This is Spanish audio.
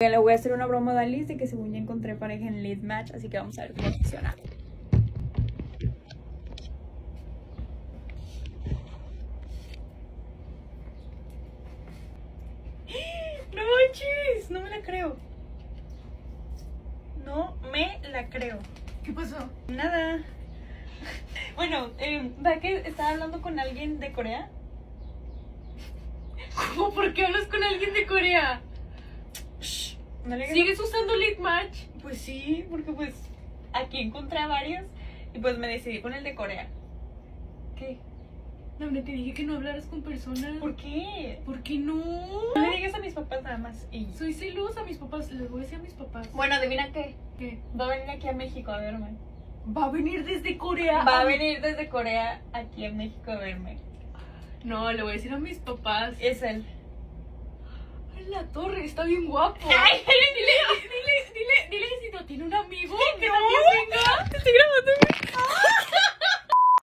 Le voy a hacer una broma a Dalis de que según ya encontré pareja en Lead Match, así que vamos a ver cómo funciona. ¡No manches! No me la creo. No me la creo. ¿Qué pasó? Nada. Bueno, ¿verdad que estaba hablando con alguien de Corea? ¿Cómo? ¿Por qué hablas con alguien de Corea? Shh, no le ¿Sigues usando Lead Match? Pues sí, porque pues aquí encontré a varios y pues me decidí con el de Corea. ¿Qué? No, te dije que no hablaras con personas. ¿Por qué? ¿Por qué no? No le digas a mis papás nada más y... Soy celosa a mis papás, les voy a decir a mis papás. Bueno, adivina qué. ¿Qué? Va a venir aquí a México a verme. ¿Va a venir desde Corea? Va a venir desde Corea aquí a México a verme. No, le voy a decir a mis papás. Es él. Ay, la torre, está bien guapo. ¡Ay,